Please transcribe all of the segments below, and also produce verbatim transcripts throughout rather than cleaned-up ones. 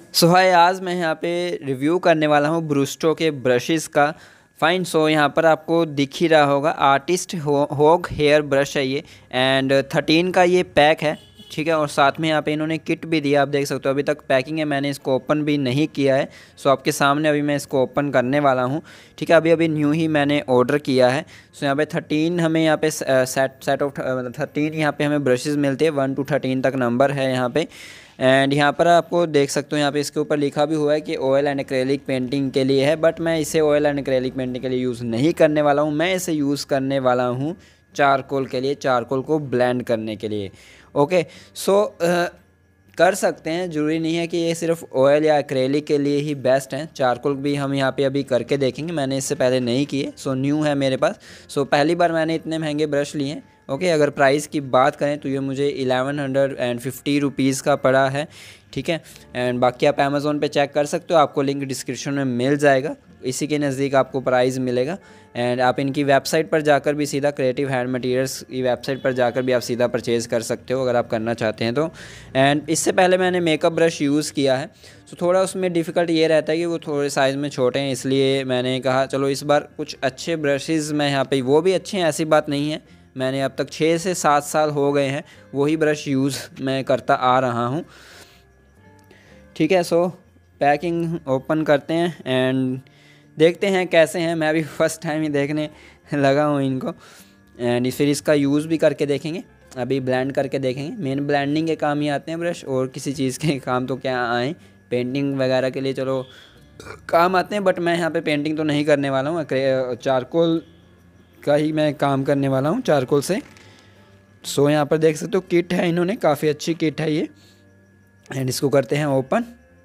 सो हाय, आज मैं यहाँ पे रिव्यू करने वाला हूँ ब्रूस्टो के ब्रशेस का। फाइन। सो यहाँ पर आपको दिख ही रहा होगा, आर्टिस्ट हो, होग हेयर ब्रश है ये, एंड थर्टीन का ये पैक है। ठीक है, और साथ में यहाँ पे इन्होंने किट भी दिया, आप देख सकते हो। अभी तक पैकिंग है, मैंने इसको ओपन भी नहीं किया है। सो आपके सामने अभी मैं इसको ओपन करने वाला हूँ। ठीक है, अभी अभी न्यू ही मैंने ऑर्डर किया है। सो यहाँ पे थर्टीन हमें यहाँ पे सेट सेट ऑफ थर्टीन यहाँ पे हमें ब्रशेज़ मिलते हैं। वन टू थर्टीन तक नंबर है यहाँ पे। एंड यहाँ पर आपको देख सकते हो, यहाँ पे इसके ऊपर लिखा भी हुआ है कि ऑयल एंड एक्रेलिक पेंटिंग के लिए है, बट मैं इसे ऑयल एंड एक्रेलिक पेंटिंग के लिए यूज़ नहीं करने वाला हूँ। मैं इसे यूज़ करने वाला हूँ चारकोल के लिए, चारकोल को ब्लेंड करने के लिए। ओके, सो कर सकते हैं, ज़रूरी नहीं है कि ये सिर्फ ऑयल या एक्रेलिक के लिए ही बेस्ट हैं। चारकोल भी हम यहाँ पे अभी करके देखेंगे, मैंने इससे पहले नहीं किए। सो न्यू है मेरे पास। सो पहली बार मैंने इतने महंगे ब्रश लिए हैं। ओके okay, अगर प्राइस की बात करें तो ये मुझे eleven hundred and fifty rupees का पड़ा है। ठीक है, एंड बाकी आप अमेज़ोन पे चेक कर सकते हो, आपको लिंक डिस्क्रिप्शन में मिल जाएगा। इसी के नज़दीक आपको प्राइस मिलेगा। एंड आप इनकी वेबसाइट पर जाकर भी सीधा, क्रिएटिव हैंड मटेरियल्स की वेबसाइट पर जाकर भी आप सीधा परचेज़ कर सकते हो अगर आप करना चाहते हैं तो। एंड इससे पहले मैंने मेकअप ब्रश यूज़ किया है, तो थोड़ा उसमें डिफ़िकल्ट ये रहता है कि वो थोड़े साइज़ में छोटे हैं, इसलिए मैंने कहा चलो इस बार कुछ अच्छे ब्रशेज़ मैं यहाँ पे, वो भी अच्छे हैं ऐसी बात नहीं है। मैंने अब तक छः से सात साल हो गए हैं वही ब्रश यूज़ मैं करता आ रहा हूँ। ठीक है, सो पैकिंग ओपन करते हैं एंड देखते हैं कैसे हैं। मैं भी फर्स्ट टाइम ही देखने लगा हूँ इनको, एंड फिर इसका यूज़ भी करके देखेंगे। अभी ब्लेंड करके देखेंगे। मेन ब्लेंडिंग के काम ही आते हैं ब्रश, और किसी चीज़ के काम तो क्या आए, पेंटिंग वगैरह के लिए चलो काम आते हैं, बट मैं यहाँ पे पेंटिंग तो नहीं करने वाला हूँ। चारकोल का ही मैं काम करने वाला हूँ, चारकोल से। सो यहाँ पर देख सकते हो किट है, इन्होंने काफ़ी अच्छी किट है ये। एंड इसको करते हैं ओपन।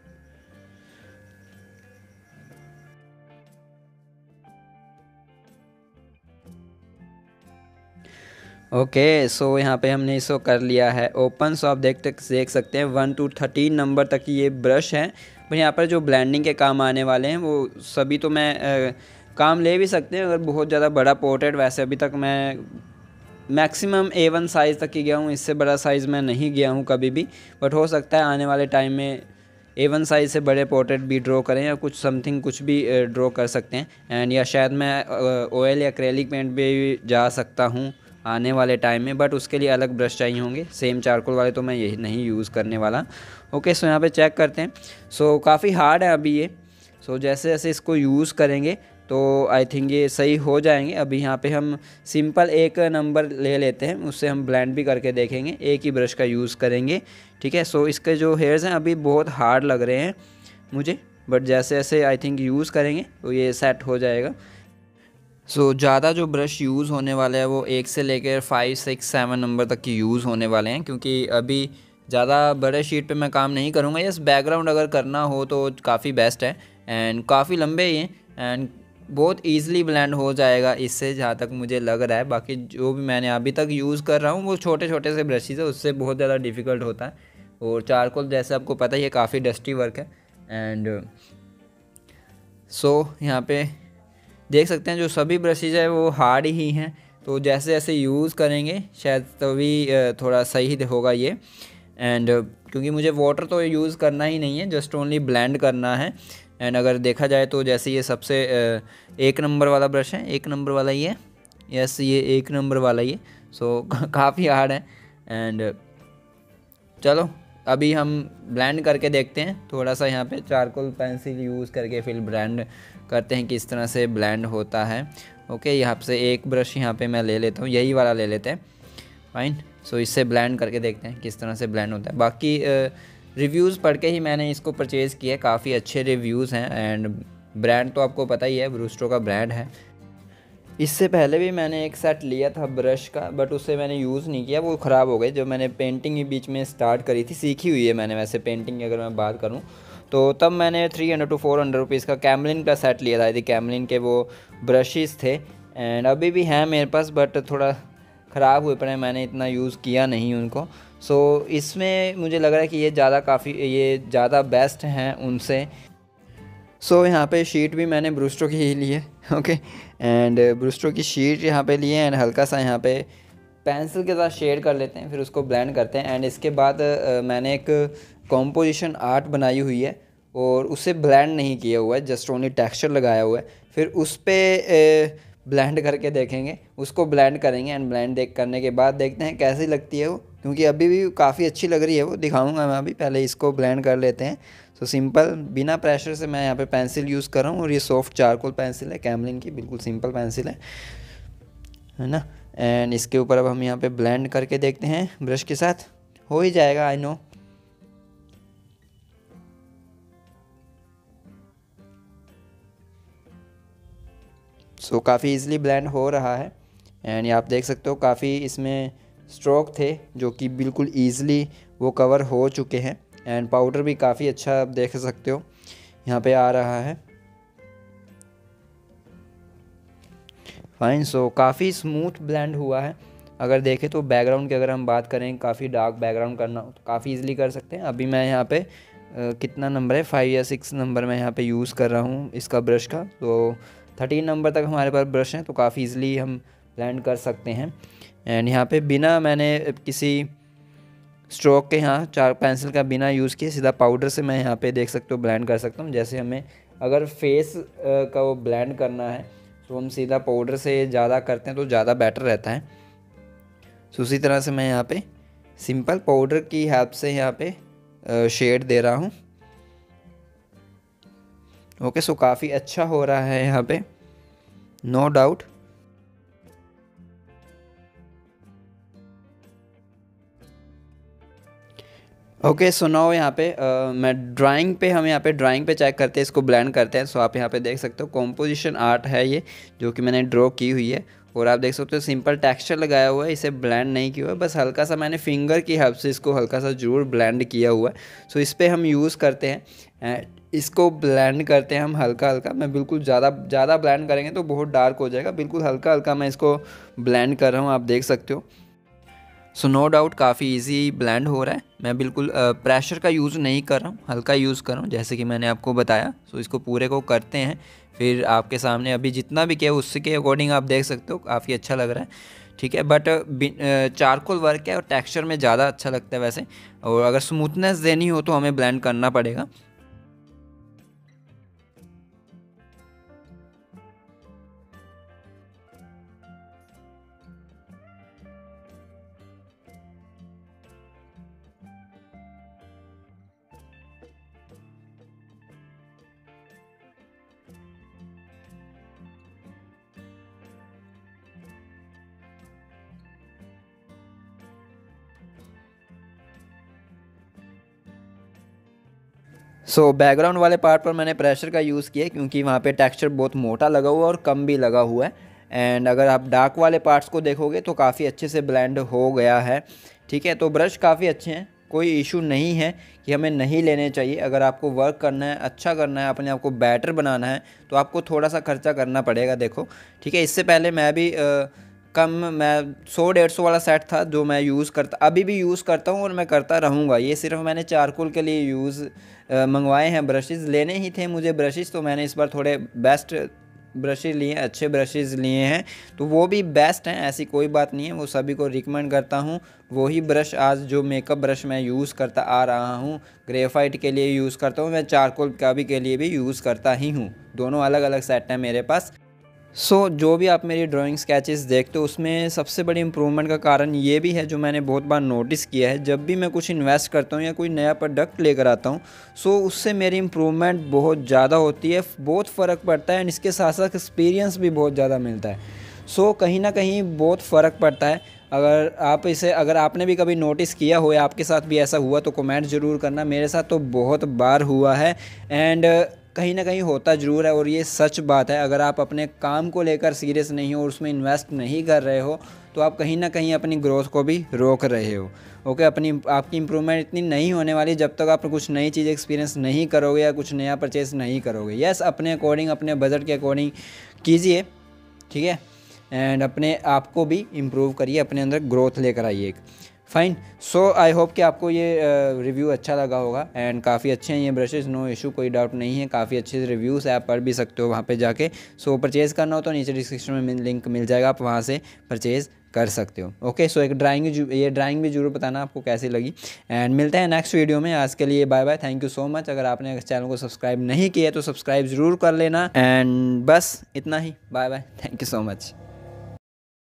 ओके, सो यहाँ पे हमने इसको कर लिया है ओपन। सो आप देख देख सकते हैं वन टू थर्टीन नंबर तक ये ब्रश है। पर यहाँ पर जो ब्लेंडिंग के काम आने वाले हैं वो सभी तो मैं आ, काम ले भी सकते हैं अगर बहुत ज़्यादा बड़ा पोर्ट्रेट। वैसे अभी तक मैं मैक्सिमम ए वन साइज़ तक ही गया हूँ, इससे बड़ा साइज़ मैं नहीं गया हूँ कभी भी। बट हो सकता है आने वाले टाइम में ए वन साइज़ से बड़े पोर्ट्रेट भी ड्रॉ करें, या कुछ समथिंग कुछ भी ड्रॉ कर सकते हैं। एंड या शायद मैं ऑयल या एक्रेलिक पेंट पे भी जा सकता हूँ आने वाले टाइम में, बट उसके लिए अलग ब्रश चाहिए होंगे। सेम चारकोल वाले तो मैं यही नहीं यूज़ करने वाला। ओके, सो यहाँ पे चेक करते हैं। सो काफ़ी हार्ड है अभी ये। सो जैसे जैसे इसको यूज़ करेंगे तो आई थिंक ये सही हो जाएंगे। अभी यहाँ पे हम सिंपल एक नंबर ले लेते हैं, उससे हम ब्लेंड भी करके देखेंगे, एक ही ब्रश का यूज़ करेंगे। ठीक है, सो इसके जो हेयर्स हैं अभी बहुत हार्ड लग रहे हैं मुझे, बट जैसे जैसे आई थिंक यूज़ करेंगे तो ये सेट हो जाएगा। सो so, ज़्यादा जो ब्रश यूज़ होने वाले हैं वो एक से लेकर फाइव सिक्स सेवन नंबर तक की यूज़ होने वाले हैं, क्योंकि अभी ज़्यादा बड़े शीट पे मैं काम नहीं करूँगा। यस, बैकग्राउंड अगर करना हो तो काफ़ी बेस्ट है। एंड काफ़ी लंबे ही हैं, एंड बहुत ईज़िली ब्लेंड हो जाएगा इससे, जहाँ तक मुझे लग रहा है। बाकी जो भी मैंने अभी तक यूज़ कर रहा हूँ वो छोटे छोटे से ब्रशेज़ है, उससे बहुत ज़्यादा डिफ़िकल्ट होता है। और चारकोल जैसे आपको पता ही है काफ़ी डस्टी वर्क है। एंड सो यहाँ पे देख सकते हैं जो सभी ब्रशेज है वो हार्ड ही हैं, तो जैसे जैसे यूज़ करेंगे शायद तभी थोड़ा सही होगा ये। एंड क्योंकि मुझे वाटर तो यूज़ करना ही नहीं है, जस्ट ओनली ब्लेंड करना है। एंड अगर देखा जाए तो जैसे ये सबसे एक नंबर वाला ब्रश है, एक नंबर वाला ही है। यस, ये एक नंबर वाला ही है। सो काफ़ी हार्ड है। एंड चलो अभी हम ब्लेंड करके देखते हैं। थोड़ा सा यहाँ पे चारकोल पेंसिल यूज़ करके फिर ब्लेंड करते हैं किस तरह से ब्लेंड होता है। ओके, यहाँ से एक ब्रश यहाँ पे मैं ले लेता हूँ, यही वाला ले लेते हैं। फाइन। सो इससे ब्लेंड करके देखते हैं किस तरह से ब्लेंड होता है। बाकी रिव्यूज़ पढ़ के ही मैंने इसको परचेज़ किया, काफ़ी अच्छे रिव्यूज़ हैं। एंड ब्रांड तो आपको पता ही है, ब्रूस्टो का ब्रांड है। इससे पहले भी मैंने एक सेट लिया था ब्रश का, बट उसे मैंने यूज़ नहीं किया, वो ख़राब हो गए। जब मैंने पेंटिंग ही बीच में स्टार्ट करी थी, सीखी हुई है मैंने वैसे पेंटिंग की अगर मैं बात करूँ तो, तब मैंने three hundred two four hundred rupees का कैमलिन का सेट लिया था। यदि कैमलिन के वो ब्रशेस थे, एंड अभी भी हैं मेरे पास, बट थोड़ा ख़राब हुए पड़े, मैंने इतना यूज़ किया नहीं उनको। सो इसमें मुझे लग रहा है कि ये ज़्यादा काफ़ी ये ज़्यादा बेस्ट हैं उनसे। सो so, यहाँ पे शीट भी मैंने ब्रूस्टो की ही ली है। ओके, एंड ब्रूस्टो की शीट यहाँ पे लिए, एंड हल्का सा यहाँ पे पेंसिल के साथ शेड कर लेते हैं, फिर उसको ब्लेंड करते हैं। एंड इसके बाद uh, मैंने एक कॉम्पोजिशन आर्ट बनाई हुई है, और उसे ब्लेंड नहीं किया हुआ है, जस्ट ओनली टेक्सचर लगाया हुआ है। फिर उस पर ब्लेंड करके देखेंगे, उसको ब्लेंड करेंगे एंड ब्लेंड देख करने के बाद देखते हैं कैसी लगती है वो, क्योंकि अभी भी काफ़ी अच्छी लग रही है वो, दिखाऊंगा मैं अभी। पहले इसको ब्लेंड कर लेते हैं। सो सिंपल बिना प्रेशर से मैं यहाँ पे पेंसिल यूज़ कर रहा हूँ और ये सॉफ्ट चारकोल पेंसिल है कैमलिन की, बिल्कुल सिंपल पेंसिल है है ना। एंड इसके ऊपर अब हम यहाँ पे ब्लेंड करके देखते हैं ब्रश के साथ, हो ही जाएगा आई नो। सो काफ़ी इजीली ब्लेंड हो रहा है एंड आप देख सकते हो काफ़ी इसमें स्ट्रोक थे जो कि बिल्कुल ईज़िली वो कवर हो चुके हैं एंड पाउडर भी काफ़ी अच्छा आप देख सकते हो यहाँ पे आ रहा है। फाइन, सो काफ़ी स्मूथ ब्लेंड हुआ है। अगर देखें तो बैकग्राउंड की अगर हम बात करें, काफ़ी डार्क बैकग्राउंड करना हो तो काफ़ी इजीली कर सकते हैं। अभी मैं यहाँ पे आ, कितना नंबर है, फाइव या सिक्स नंबर मैं यहाँ पे यूज़ कर रहा हूँ इसका ब्रश का, तो थर्टीन नंबर तक हमारे पास ब्रश हैं तो काफ़ी इजीली हम ब्लेंड कर सकते हैं। एंड यहाँ पे बिना मैंने किसी स्ट्रोक के यहाँ चार पेंसिल का बिना यूज़ किए सीधा पाउडर से मैं यहाँ पे देख सकते हो ब्लेंड कर सकता हूँ। जैसे हमें अगर फेस का वो ब्लेंड करना है तो हम सीधा पाउडर से ज़्यादा करते हैं तो ज़्यादा बेटर रहता है। सो उसी तरह से मैं यहाँ पे सिंपल पाउडर की हेल्प से यहाँ पे शेड दे रहा हूँ। ओके, सो काफ़ी अच्छा हो रहा है यहाँ पे, no doubt. Okay, so now यहाँ पे uh, मैं ड्राइंग पे हम यहाँ पे ड्राइंग पे चेक करते हैं, इसको ब्लेंड करते हैं। सो आप यहाँ पे देख सकते हो कॉम्पोजिशन आर्ट है ये जो कि मैंने ड्रॉ की हुई है और आप देख सकते हो सिंपल टेक्सचर लगाया हुआ है, इसे ब्लेंड नहीं किया हुआ है, बस हल्का सा मैंने फिंगर की हेल्प से इसको हल्का सा जरूर ब्लेंड किया हुआ है। सो इस पर हम यूज़ करते हैं, इसको ब्लेंड करते हैं हम हल्का हल्का। मैं बिल्कुल ज़्यादा ज़्यादा ब्लेंड करेंगे तो बहुत डार्क हो जाएगा, बिल्कुल हल्का हल्का मैं इसको ब्लेंड कर रहा हूँ, आप देख सकते हो। सो नो डाउट काफ़ी इजी ब्लेंड हो रहा है। मैं बिल्कुल प्रेशर का यूज़ नहीं कर रहा हूँ, हल्का यूज़ कर रहा हूँ जैसे कि मैंने आपको बताया। सो इसको पूरे को करते हैं, फिर आपके सामने अभी जितना भी किया उससे के अकॉर्डिंग आप देख सकते हो काफ़ी अच्छा लग रहा है, ठीक है। बट चारकोल वर्क है और टेक्सचर में ज़्यादा अच्छा लगता है वैसे, और अगर स्मूथनेस देनी हो तो हमें ब्लेंड करना पड़ेगा। सो so, बैकग्राउंड वाले पार्ट पर मैंने प्रेशर का यूज़ किया क्योंकि वहाँ पे टेक्सचर बहुत मोटा लगा हुआ है और कम भी लगा हुआ है। एंड अगर आप डार्क वाले पार्ट्स को देखोगे तो काफ़ी अच्छे से ब्लेंड हो गया है, ठीक है। तो ब्रश काफ़ी अच्छे हैं, कोई इशू नहीं है कि हमें नहीं लेने चाहिए। अगर आपको वर्क करना है, अच्छा करना है, अपने आप को बेटर बनाना है तो आपको थोड़ा सा खर्चा करना पड़ेगा, देखो, ठीक है। इससे पहले मैं भी आ, कम मैं सौ डेढ़ सौ वाला सेट था जो मैं यूज़ करता, अभी भी यूज़ करता हूँ और मैं करता रहूँगा। ये सिर्फ मैंने चारकोल के लिए यूज़ मंगवाए हैं, ब्रशेज़ लेने ही थे मुझे ब्रशेज़, तो मैंने इस बार थोड़े बेस्ट ब्रशेज़ लिए, अच्छे ब्रशेज़ लिए हैं, तो वो भी बेस्ट हैं, ऐसी कोई बात नहीं है। वो सभी को रिकमेंड करता हूँ। वही ब्रश आज जो मेकअप ब्रश मैं यूज़ करता आ रहा हूँ, ग्रेफाइट के लिए यूज़ करता हूँ, मैं चारकोल का भी के लिए भी यूज़ करता ही हूँ। दोनों अलग अलग सेट हैं मेरे पास। सो so, जो भी आप मेरी ड्राइंग स्केचेस देखते हो उसमें सबसे बड़ी इम्प्रूवमेंट का कारण ये भी है जो मैंने बहुत बार नोटिस किया है, जब भी मैं कुछ इन्वेस्ट करता हूँ या कोई नया प्रोडक्ट लेकर आता हूँ, सो so, उससे मेरी इम्प्रूवमेंट बहुत ज़्यादा होती है, बहुत फ़र्क पड़ता है एंड इसके साथ साथ एक्सपीरियंस भी बहुत ज़्यादा मिलता है। सो so, कहीं ना कहीं बहुत फ़र्क पड़ता है। अगर आप इसे अगर आपने भी कभी नोटिस किया हो या आपके साथ भी ऐसा हुआ तो कमेंट ज़रूर करना। मेरे साथ तो बहुत बार हुआ है एंड कहीं ना कहीं होता ज़रूर है और ये सच बात है। अगर आप अपने काम को लेकर सीरियस नहीं हो और उसमें इन्वेस्ट नहीं कर रहे हो तो आप कहीं ना कहीं अपनी ग्रोथ को भी रोक रहे हो। ओके, अपनी आपकी इंप्रूवमेंट इतनी नहीं होने वाली जब तक आप कुछ नई चीज़ एक्सपीरियंस नहीं करोगे या कुछ नया परचेस नहीं करोगे। यस, अपने अकॉर्डिंग, अपने बजट के अकॉर्डिंग कीजिए, ठीक है, एंड अपने आप को भी इम्प्रूव करिए, अपने अंदर ग्रोथ लेकर आइए एक। फाइन, सो आई होप कि आपको ये रिव्यू uh, अच्छा लगा होगा एंड काफ़ी अच्छे हैं ये ब्रशेज़, नो इशू, कोई डाउट नहीं है। काफ़ी अच्छे रिव्यूज़ है, आप पढ़ भी सकते हो वहाँ पे जाके। सो परचेज़ करना हो तो नीचे डिस्क्रिप्शन में लिंक मिल जाएगा, आप वहाँ से परचेज़ कर सकते हो। ओके, सो एक ड्राइंग ये ड्राइंग भी जरूर बताना आपको कैसी लगी, एंड मिलते हैं नेक्स्ट वीडियो में। आज के लिए bye bye, thank you so much. अगर आपने चैनल को सब्सक्राइब नहीं किया तो सब्सक्राइब ज़रूर कर लेना, एंड बस इतना ही, bye bye, thank you so much.